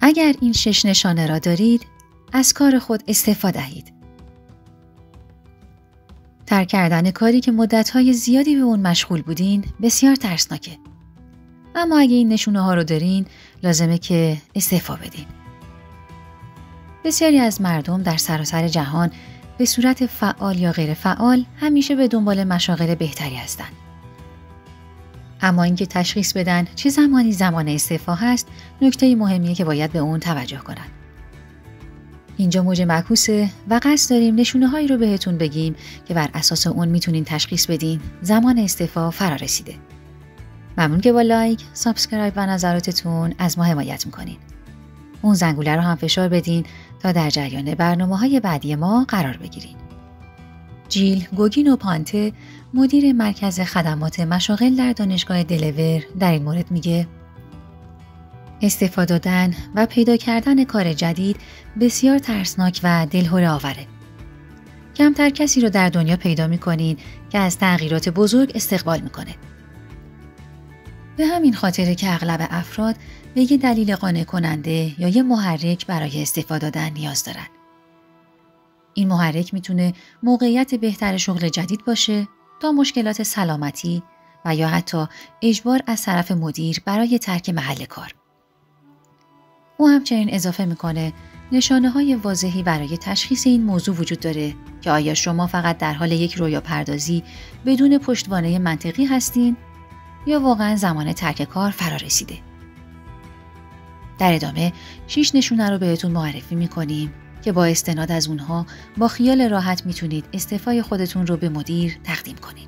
اگر این 6 نشانه را دارید، از کار خود استعفا دهید. ترک کردن کاری که مدت‌های زیادی به اون مشغول بودین بسیار ترسناکه. اما اگه این نشونه ها رو دارین، لازمه که استعفا بدین. بسیاری از مردم در سراسر جهان به صورت فعال یا غیر فعال همیشه به دنبال مشاغل بهتری هستند. اما اینکه تشخیص بدن چه زمانی زمان استعفا هست، نکته مهمیه که باید به اون توجه کنن. اینجا موج معکوسه و قصد داریم نشونه هایی رو بهتون بگیم که بر اساس اون میتونین تشخیص بدین زمان استعفا فرا رسیده. ممنون که با لایک، سابسکرایب و نظراتتون از ما حمایت میکنین. اون زنگوله رو هم فشار بدین تا در جریان برنامه‌های بعدی ما قرار بگیرین. جیل گوگینو پانته، مدیر مرکز خدمات مشاغل در دانشگاه دلور، در این مورد میگه استعفا دادن و پیدا کردن کار جدید بسیار ترسناک و دلهره آوره. کمتر کسی رو در دنیا پیدا میکنین که از تغییرات بزرگ استقبال میکنه. به همین خاطره که اغلب افراد به یه دلیل قانع کننده یا یه محرک برای استعفا دادن نیاز دارن. این محرک میتونه موقعیت بهتر شغل جدید باشه، تا مشکلات سلامتی و یا حتی اجبار از طرف مدیر برای ترک محل کار. او همچنین اضافه میکنه نشانه‌های واضحی برای تشخیص این موضوع وجود داره که آیا شما فقط در حال یک رویا پردازی بدون پشتوانه منطقی هستین یا واقعا زمان ترک کار فرا رسیده. در ادامه 6 نشونه رو بهتون معرفی میکنیم که با استناد از اونها با خیال راحت میتونید استعفای خودتون رو به مدیر تقدیم کنید.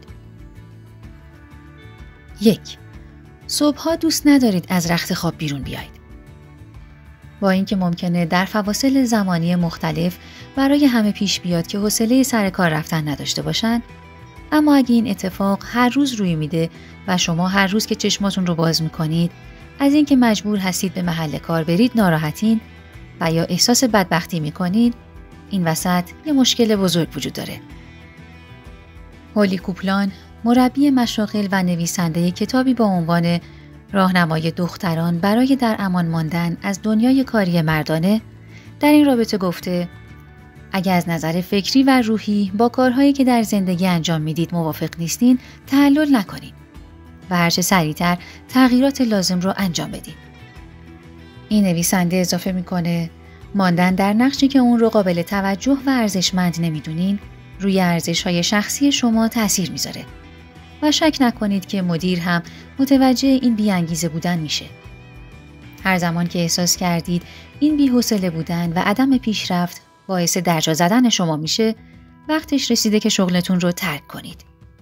1. صبحها دوست ندارید از رخت خواب بیرون بیایید. با اینکه ممکنه در فواصل زمانی مختلف برای همه پیش بیاد که حوصله سر کار رفتن نداشته باشن، اما اگه این اتفاق هر روز روی میده و شما هر روز که چشماتون رو باز میکنید از اینکه مجبور هستید به محل کار برید ناراحتین و یا احساس بدبختی میکنید، این وسط یه مشکل بزرگ وجود داره. هولی کوپلان، مربی مشاغل و نویسنده کتابی با عنوان راهنمای دختران برای در امان ماندن از دنیای کاری مردانه، در این رابطه گفته اگر از نظر فکری و روحی با کارهایی که در زندگی انجام میدید موافق نیستین، تعلل نکنین و هرچه سریعتر تغییرات لازم رو انجام بدین. این نویسنده اضافه میکنه ماندن در نقشی که اون رو قابل توجه و ارزشمند نمیدونین روی ارزش‌های شخصی شما تأثیر میذاره و شک نکنید که مدیر هم متوجه این بی‌انگیزه بودن میشه. هر زمان که احساس کردید این بی‌حوصله بودن و عدم پیشرفت باعث درجا زدن شما میشه، وقتش رسیده که شغلتون رو ترک کنید.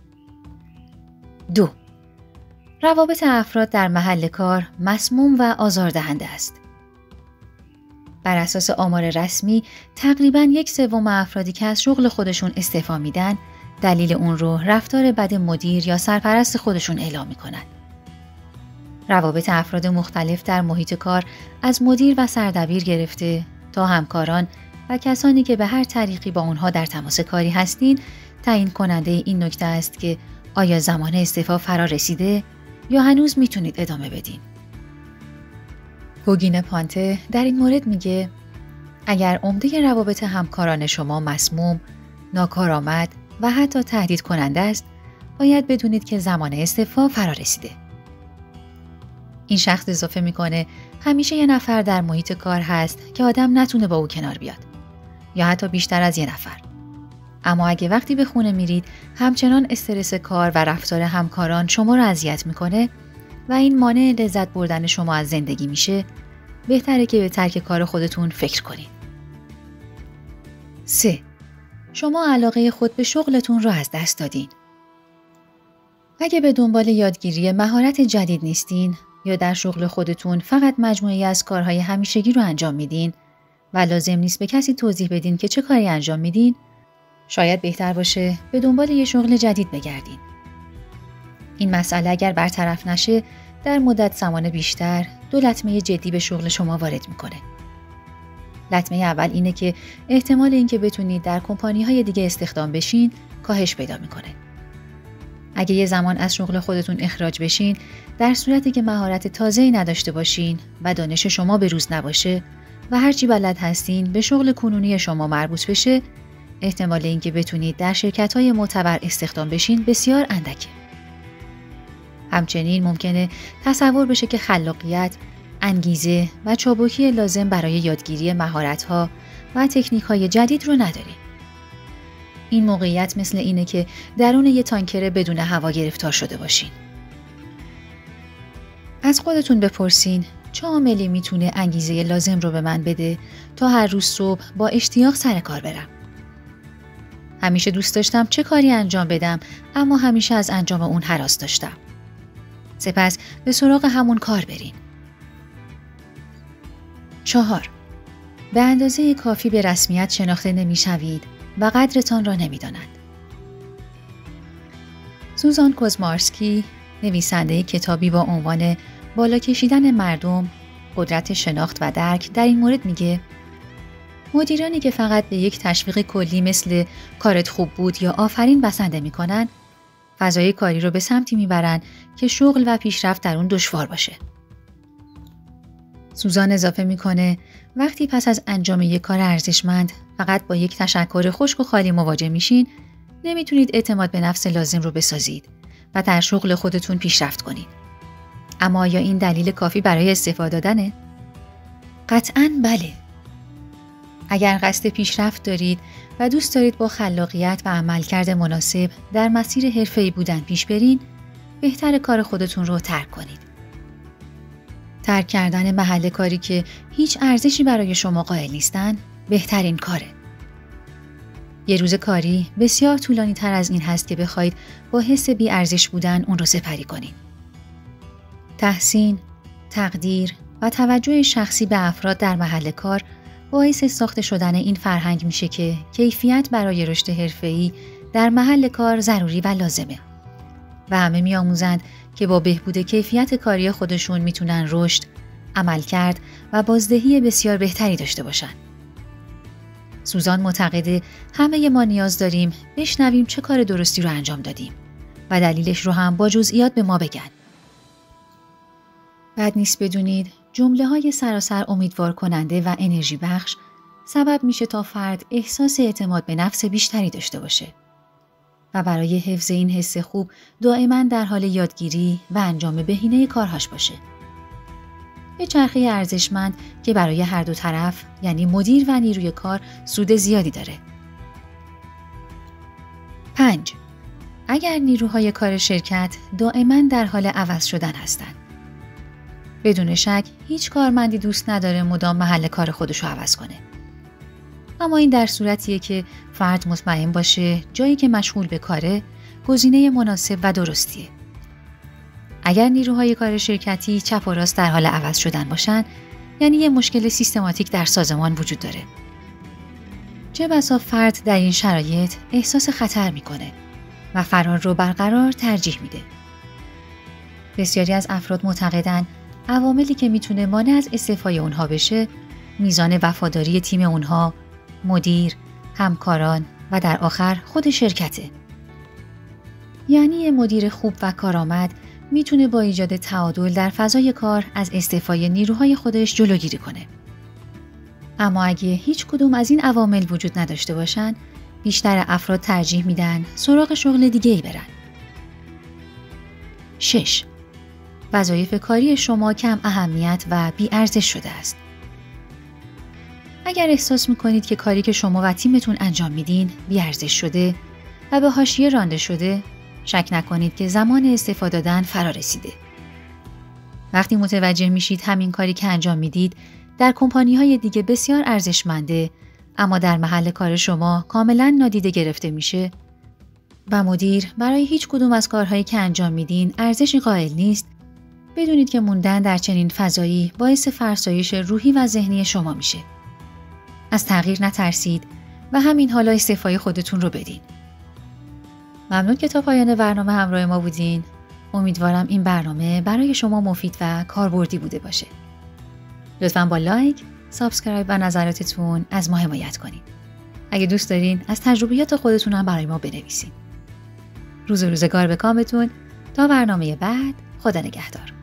2. روابط افراد در محل کار مسموم و آزاردهنده است. بر اساس آمار رسمی تقریباً 1/3 افرادی که از شغل خودشون استعفا میدن دلیل اون رو رفتار بد مدیر یا سرپرست خودشون اعلام میکنن. روابط افراد مختلف در محیط کار از مدیر و سردبیر گرفته تا همکاران و کسانی که به هر طریقی با اونها در تماس کاری هستین تعیین کننده این نکته است که آیا زمان استعفا فرا رسیده یا هنوز میتونید ادامه بدین. گوگینو پانته در این مورد میگه اگر عمده روابط همکاران شما مسموم، ناکارآمد و حتی تهدید کننده است، باید بدونید که زمان استعفا فرا رسیده. این شخص اضافه میکنه همیشه یه نفر در محیط کار هست که آدم نتونه با او کنار بیاد یا حتی بیشتر از یه نفر. اما اگه وقتی به خونه میرید همچنان استرس کار و رفتار همکاران شما رو اذیت میکنه و این مانع لذت بردن شما از زندگی میشه، بهتره که به ترک کار خودتون فکر کنید. 3. شما علاقه خود به شغلتون رو از دست دادین. اگه به دنبال یادگیری مهارت جدید نیستین یا در شغل خودتون فقط مجموعه‌ای از کارهای همیشگی رو انجام میدین و لازم نیست به کسی توضیح بدین که چه کاری انجام میدین، شاید بهتر باشه به دنبال یه شغل جدید بگردین. این مسئله اگر برطرف نشه، در مدت زمان بیشتر 2 لطمه جدی به شغل شما وارد میکنه. لطمه اول اینه که احتمال اینکه بتونید در کمپانی‌های دیگه استخدام بشین کاهش پیدا میکنه. اگه یه زمان از شغل خودتون اخراج بشین، در صورتی که مهارت تازه‌ای نداشته باشین و دانش شما به روز نباشه و هرچی بلد هستین به شغل کنونی شما مربوط بشه، احتمال اینکه بتونید در شرکت‌های معتبر استخدام بشین بسیار اندکه. همچنین ممکنه تصور بشه که خلاقیت، انگیزه و چابکی لازم برای یادگیری مهارت‌ها و تکنیک‌های جدید رو ندارین. این موقعیت مثل اینه که درون یه تانکر بدون هوا گرفتار شده باشین. از خودتون بپرسین چه عاملی میتونه انگیزه لازم رو به من بده تا هر روز صبح با اشتیاق سر کار برم. همیشه دوست داشتم چه کاری انجام بدم، اما همیشه از انجام اون هراس داشتم. سپس به سراغ همون کار برین. 4. به اندازه کافی به رسمیت شناخته نمیشوید و قدرتان را نمیدانند. سوزان کوزمارسکی، نویسنده کتابی با عنوان بالا کشیدن مردم، قدرت شناخت و درک، در این مورد میگه مدیرانی که فقط به یک تشویق کلی مثل کارت خوب بود یا آفرین بسنده میکنن، فضای کاری رو به سمتی میبرن که شغل و پیشرفت در اون دشوار باشه. سوزان اضافه میکنه وقتی پس از انجام یک کار ارزشمند فقط با یک تشکر خشک و خالی مواجه میشین، نمیتونید اعتماد به نفس لازم رو بسازید و در شغل خودتون پیشرفت کنید. اما آیا این دلیل کافی برای استعفا دادنه؟ قطعاً بله. اگر قصد پیشرفت دارید و دوست دارید با خلاقیت و عملکرد مناسب در مسیر حرفه‌ای بودن پیش برین، بهتر کار خودتون رو ترک کنید. ترک کردن محل کاری که هیچ ارزشی برای شما قائل نیستن بهترین کاره. یه روز کاری بسیار طولانی تر از این هست که بخواید با حس بی ارزش بودن اون رو سپری کنید. تحسین، تقدیر و توجه شخصی به افراد در محل کار باعث ساخته شدن این فرهنگ میشه که کیفیت برای رشد حرفه‌ای در محل کار ضروری و لازمه و همه میآموزند که با بهبود کیفیت کاری خودشون میتونن رشد، عملکرد و بازدهی بسیار بهتری داشته باشن. سوزان معتقده همه ما نیاز داریم بشنویم چه کار درستی رو انجام دادیم و دلیلش رو هم با جزئیات به ما بگن. بد نیست بدونید جمله‌های سراسر امیدوار کننده و انرژی بخش سبب میشه تا فرد احساس اعتماد به نفس بیشتری داشته باشه و برای حفظ این حس خوب دائما در حال یادگیری و انجام بهینه کارهاش باشه. یه چرخه ارزشمند که برای هر دو طرف، یعنی مدیر و نیروی کار، سود زیادی داره. 5. اگر نیروهای کار شرکت دائما در حال عوض شدن هستند. بدون شک هیچ کارمندی دوست نداره مدام محل کار خودشو عوض کنه. اما این در صورتیه که فرد مطمئن باشه جایی که مشغول به کاره گزینه مناسب و درستیه. اگر نیروهای کار شرکتی چپ و راست در حال عوض شدن باشن، یعنی یه مشکل سیستماتیک در سازمان وجود داره. چه بسا فرد در این شرایط احساس خطر میکنه و فرار رو برقرار ترجیح میده. بسیاری از افراد معتقدن عواملی که میتونه مانع از استعفای اونها بشه، میزان وفاداری تیم اونها، مدیر، همکاران و در آخر خود شرکته. یعنی یه مدیر خوب و کارآمد میتونه با ایجاد تعادل در فضای کار از استعفای نیروهای خودش جلوگیری کنه. اما اگه هیچ کدوم از این عوامل وجود نداشته باشن، بیشتر افراد ترجیح میدن سراغ شغل دیگه‌ای برن. 6. وظایف کاری شما کم اهمیت و بی ارزش شده است. اگر احساس میکنید که کاری که شما و تیمتون انجام میدین بی ارزش شده و به حاشیه رانده شده، شک نکنید که زمان استفاده دادن فرا رسیده. وقتی متوجه میشید همین کاری که انجام میدید در کمپانی‌های دیگه بسیار ارزشمنده، اما در محل کار شما کاملا نادیده گرفته میشه و مدیر برای هیچ کدوم از کارهایی که انجام میدین ارزشی قائل نیست، بدونید که موندن در چنین فضایی باعث فرسایش روحی و ذهنی شما میشه. از تغییر نترسید و همین حالا استعفای خودتون رو بدین. ممنون که تا پایان برنامه همراه ما بودین. امیدوارم این برنامه برای شما مفید و کاربردی بوده باشه. لطفاً با لایک، سابسکرایب و نظراتتون از ما حمایت کنید. اگه دوست دارین از تجربیات خودتون هم برای ما بنویسید. روز و روزگار به کامتون. تا برنامه بعد، خدا نگهدار.